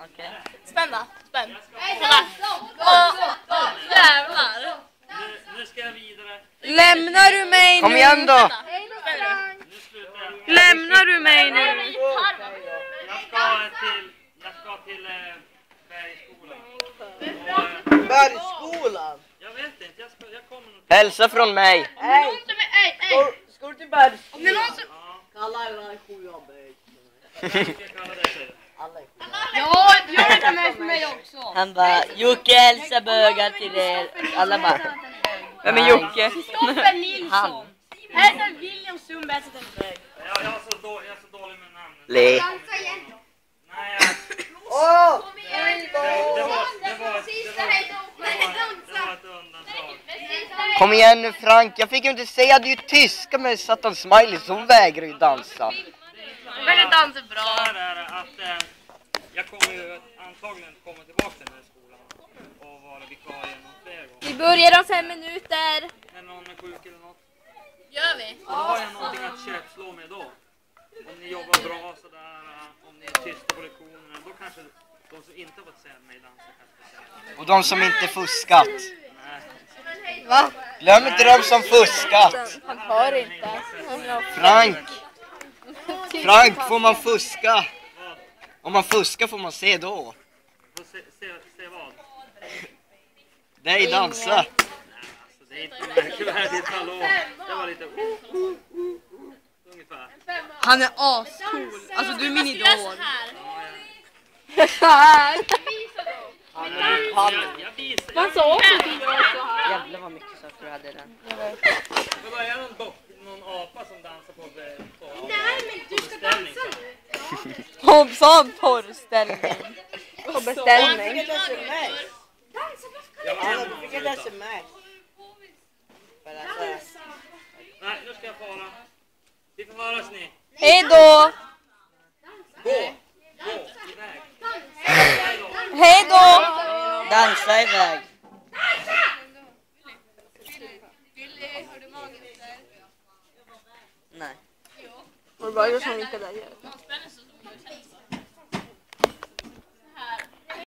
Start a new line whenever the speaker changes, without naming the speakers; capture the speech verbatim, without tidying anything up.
Okej.
Spänn då, spänn. Kolla. Åh, jävlar.
Nu, nu ska jag vidare.
Lämnar du mig nu?
Kom igen då!
Nu slutar jag.
Lämnar du mig nu?
Jag ska till, jag ska till eh, Bergsskolan. Och, eh,
Bergsskolan?
jag vet inte, jag, ska, jag kommer nog till...
Hälsa från mig.
Hej! Ska, ska du till Bergsskolan?
Ja,
Kalla alla sjuan Bergsskolan.
vad ska jag kalla det säger du?
Alla är sjuan.
Ja, gör det med för mig också.
Han bara, Jocke hälsa bögar till er. Alla bara,
Vem är Jocke?
Kristoffer Nilsson. Här är William Sundberg.
Jag, jag, är så dålig, jag är så dålig med namn.
le.
Nej, jag...
Åh!
Det, det, var, det, var, det, var, det, var, det var ett undantag.
Kom igen nu Frank, jag fick ju inte säga, det är ju tyska med Satan Smiley, så hon vägrar ju dansa.
Men det dansar
Så
bra.
här är det att eh, jag kommer ju antagligen komma tillbaka till den här skolan och vara vikarie någon fler gånger.
Vi börjar om fem minuter.
När någon är sjuk eller något.
Gör vi?
Och då har jag någonting att köpslå med då. Om ni jobbar bra sådär, om ni är tysta på lektionerna, då kanske de som inte har fått se mig dansa kanske får se.
Och de som inte fuskat.
Nej.
Va?
Glöm inte de som fuskat.
Han hör inte.
Frank. Frank, får man fuska? Om man fuskar får man se då.
Får se, se, se vad?
Nej, dansa.
Nej, alltså det är inte märkvärdigt, hallå. Det var lite... Uh, uh, uh, uh, ungefär.
Han är ascool. Alltså du är min idol.
Här.
Han
Nej, jag, jag visar.
Man sa också att du var så här.
Jävlar vad mycket så du hade den.
Det var jag någon, dock, någon apa som dansar på, på, Nej, men du ska dansa nu.
Hoppsan porrställning. På
Jag
beställning.
fick ett sms. Ja, du fick ett sms. För att, äh,
Nej, nu ska jag fara. Vi får höras ni.
Hej då!
Gå! Gå! Iväg!
Hej då!
Dansa iväg. Nej.
Var det bara jag som gick där?